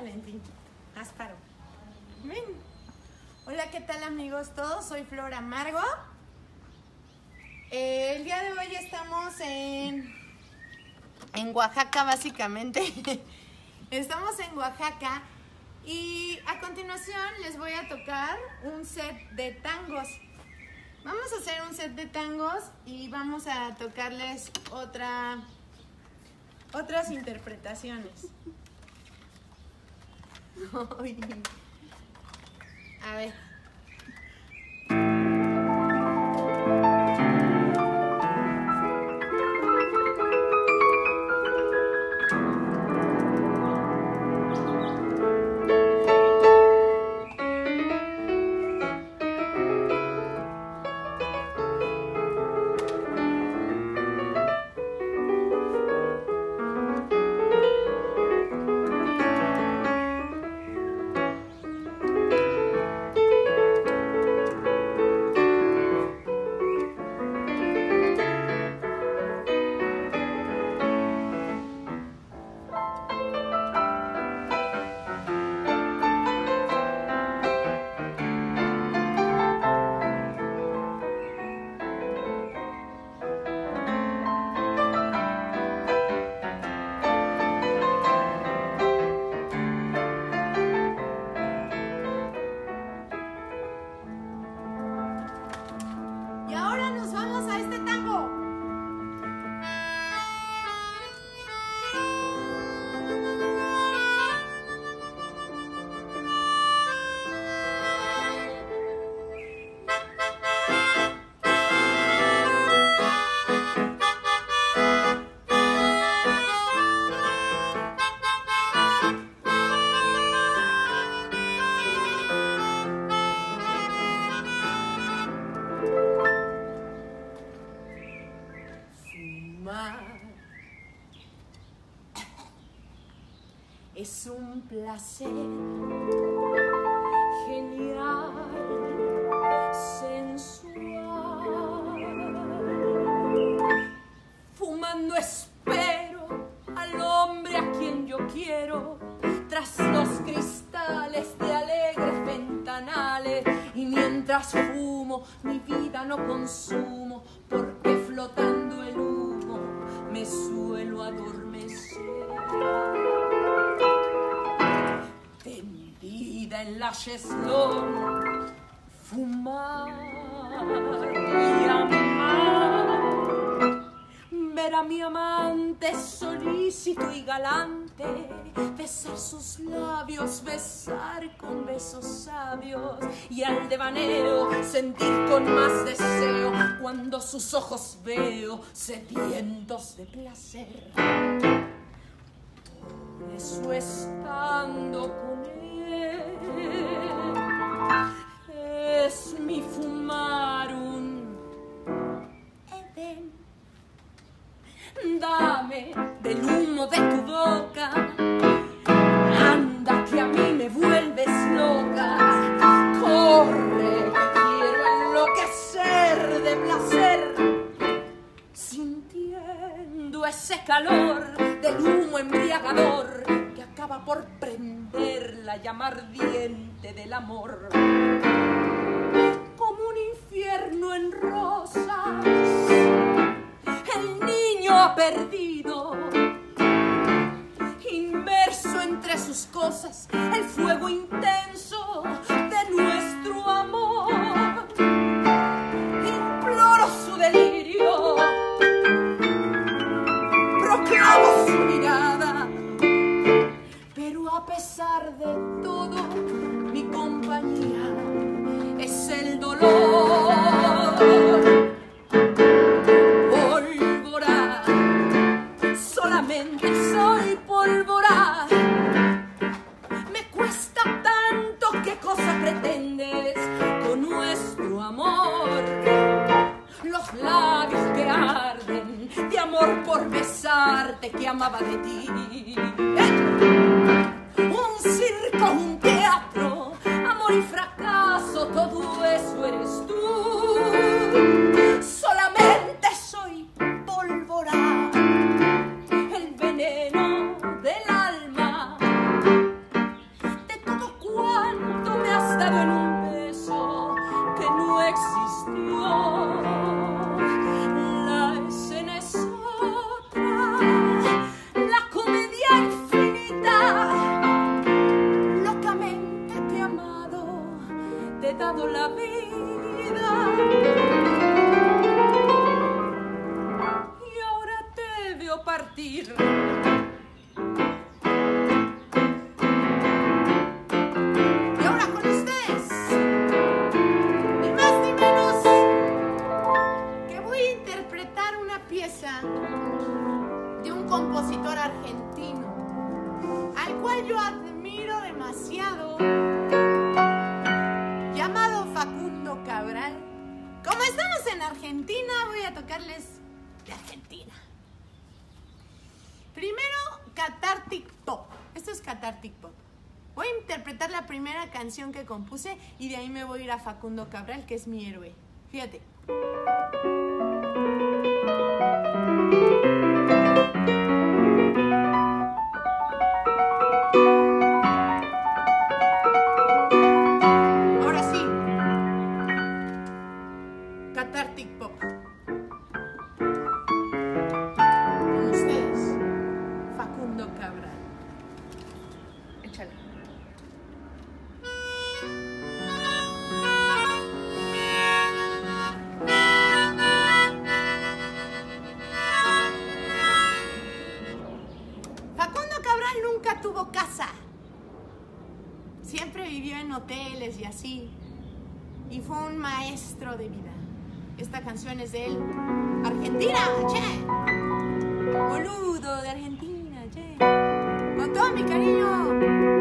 en fin, Asparo. Ven. Hola, ¿qué tal amigos todos? Soy Flor Amargo. El día de hoy estamos en Oaxaca, básicamente. Estamos en Oaxaca y a continuación les voy a tocar un set de tangos. Vamos a hacer un set de tangos y vamos a tocarles otras interpretaciones. A ver. Es un placer genial, sensual. Fumando espero al hombre a quien yo quiero, tras los cristales de alegres ventanales. Y mientras fumo, mi vida no consumo, porque flotando el humo me suelo adormecer. Tendida en la cheslón, fumar y amar, ver a mi amante solícito y galante, besar sus labios, besar con besos sabios, y al devaneo sentir con más deseo cuando sus ojos veo sedientos de placer. Por eso estando con él es mi fumar un Edén. Dame del humo de tu boca, anda que a mí me vuelves loca. Corre, que quiero enloquecer de placer, sintiendo ese calor del humo embriagador que acaba por prender la llama ardiente del amor. Como un infierno en rosas, el niño ha perdido, inmerso entre sus cosas, el fuego intenso de nuestro amor. Imploro su delirio, proclamo su mirada, pero a pesar de todo, mi compañía es el dolor. Pólvora, solamente soy pólvora. Me cuesta tanto, ¿qué cosa pretendes con nuestro amor? Los labios que arden de amor por besarte, que amaba de ti. Un circo, un teatro, amor y fracaso, todo eso eres tú. Solamente soy pólvora, el veneno del alma. partir. Y ahora con ustedes, ni más ni menos que voy a interpretar una pieza de un compositor argentino al cual yo admiro demasiado, llamado Facundo Cabral. Como estamos en Argentina, voy a tocarles de Argentina. Primero, Cathartic Pop. Esto es Cathartic Pop. Voy a interpretar la primera canción que compuse y de ahí me voy a ir a Facundo Cabral, que es mi héroe. Fíjate. Ahora sí. Cathartic Pop. Con ustedes, Facundo Cabral. Échale. Facundo Cabral nunca tuvo casa. Siempre vivió en hoteles y así. Y fue un maestro de vida. Esta canción es de él. Argentina, che. Boludo de Argentina, che. Con todo mi cariño.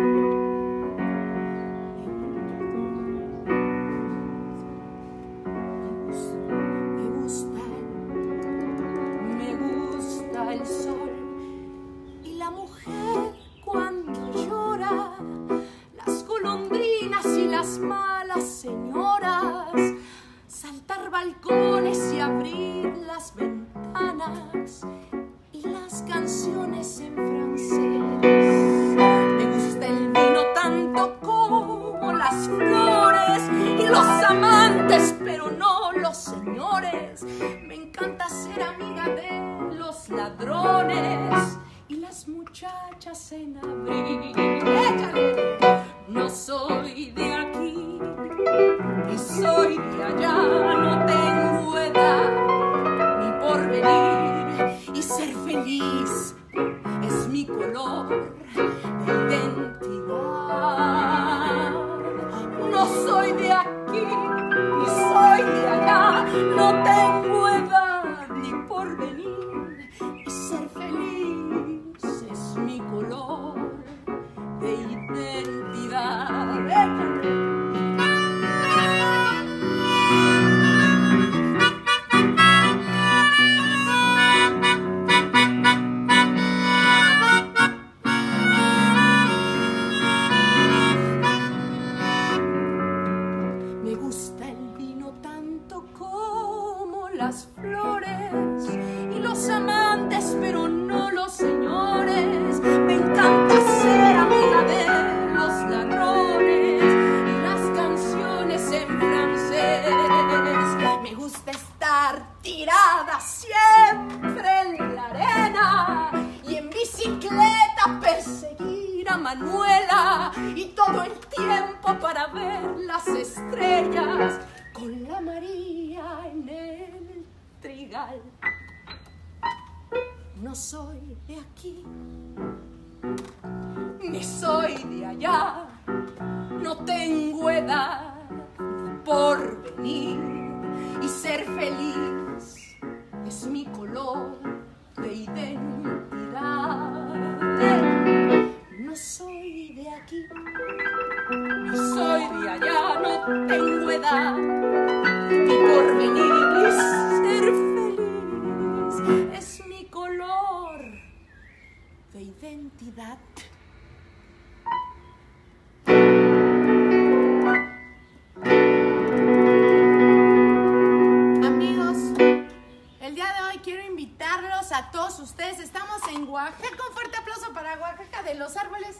Me gusta el sol y la mujer cuando llora, las golondrinas y las malas señoras, saltar balcones y abrir las ventanas y las canciones en francés. Me gusta el vino tanto como las flores y los amantes, pero no los señores. Me encanta ser amiga de los ladrones y las muchachas en abril. ¡Échale! No soy de aquí ni soy de allá, no tengo edad ni porvenir, y ser feliz es mi color de identidad. No soy de aquí ni soy de allá, no tengo edad ni porvenir, y ser feliz es mi color de identidad. Me gusta el vino tanto como las flores y los amantes, pero no los señores. Me encanta ser amiga de los ladrones y las canciones en francés. Me gusta estar tirada siempre en la arena y en bicicleta perseguir a Manuela, y todo el tiempo para ver las estrellas con la María en el trigal. No soy de aquí ni soy de allá, no tengo edad ni porvenir, y ser feliz es mi color de identidad. No soy de aquí ni soy de allá, no tengo edad ni porvenir, y ser feliz es mi color de identidad. Amigos, el día de hoy quiero invitarlos a todos ustedes. Estamos en Oaxaca. Un fuerte aplauso para Oaxaca de los árboles.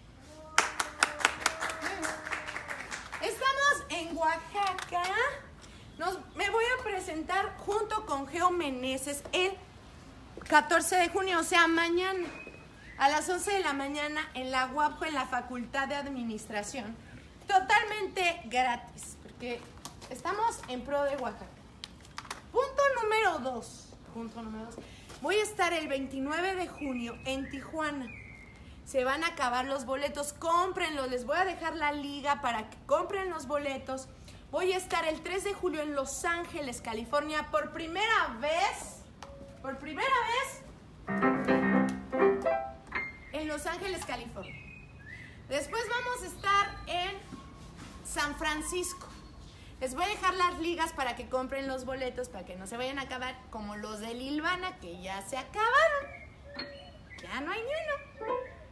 Estamos en Oaxaca. Me voy a presentar junto con Geo Meneses el 14 de junio, o sea, mañana, a las 11 de la mañana en la UAPJO, en la Facultad de Administración. Totalmente gratis, porque estamos en pro de Oaxaca. Punto número dos. Voy a estar el 29 de junio en Tijuana. Se van a acabar los boletos, cómprenlos. Les voy a dejar la liga para que compren los boletos. Voy a estar el 3 de julio en Los Ángeles, California, por primera vez, en Los Ángeles, California. Después vamos a estar en San Francisco. Les voy a dejar las ligas para que compren los boletos, para que no se vayan a acabar como los de Lilvana, que ya se acabaron. Ya no hay ni uno.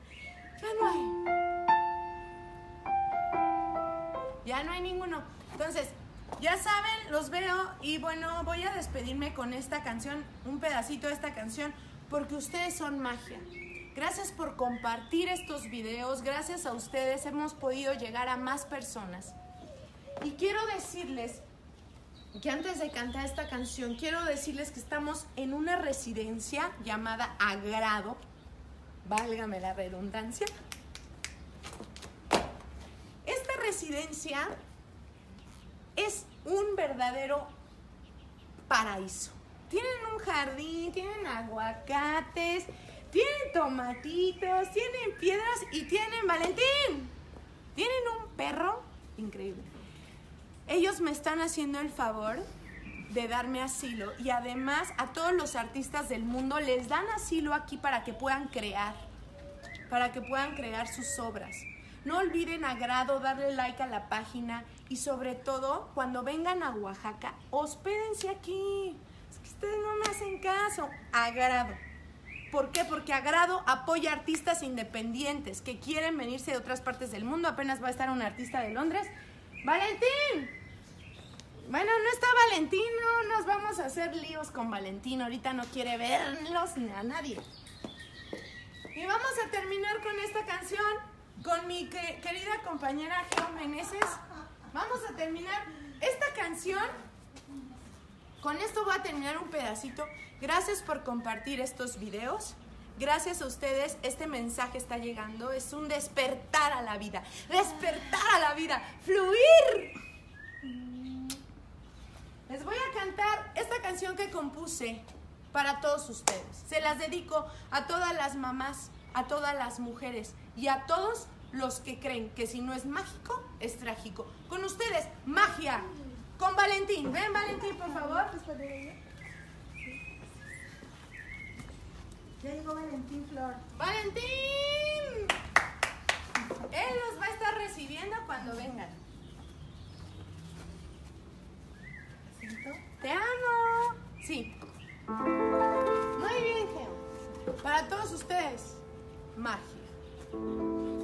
Ya no hay ninguno. Entonces, ya saben, los veo y bueno, voy a despedirme con esta canción, un pedacito de esta canción, porque ustedes son magia. Gracias por compartir estos videos, gracias a ustedes hemos podido llegar a más personas. Y quiero decirles que antes de cantar esta canción, quiero decirles que estamos en una residencia llamada Agrado, válgame la redundancia. Esta residencia es un verdadero paraíso. Tienen un jardín, tienen aguacates, tienen tomatitos, tienen piedras y tienen Valentín. Tienen un perro increíble. Ellos me están haciendo el favor de darme asilo y además a todos los artistas del mundo les dan asilo aquí para que puedan crear sus obras. No olviden Agrado, darle like a la página y sobre todo cuando vengan a Oaxaca, hospédense aquí. Es que ustedes no me hacen caso. Agrado. ¿Por qué? Porque Agrado apoya artistas independientes que quieren venirse de otras partes del mundo. Apenas va a estar un artista de Londres. ¡Valentín! Bueno, no está Valentín, no nos vamos a hacer líos con Valentín. Ahorita no quiere verlos ni a nadie. Y vamos a terminar con esta canción con mi querida compañera Geo Meneses. Vamos a terminar esta canción. Con esto voy a terminar un pedacito. Gracias por compartir estos videos. Gracias a ustedes, este mensaje está llegando. Es un despertar a la vida. Despertar a la vida. Fluir. Les voy a cantar esta canción que compuse para todos ustedes. Se las dedico a todas las mamás, a todas las mujeres y a todos los que creen que si no es mágico, es trágico. Con ustedes, magia. Con Valentín. Ven, Valentín, por favor. Ya llegó Valentín Flor. ¡Valentín! Él los va a estar recibiendo cuando vengan. ¡Te amo! Sí. Muy bien, Geo. Para todos ustedes, magia.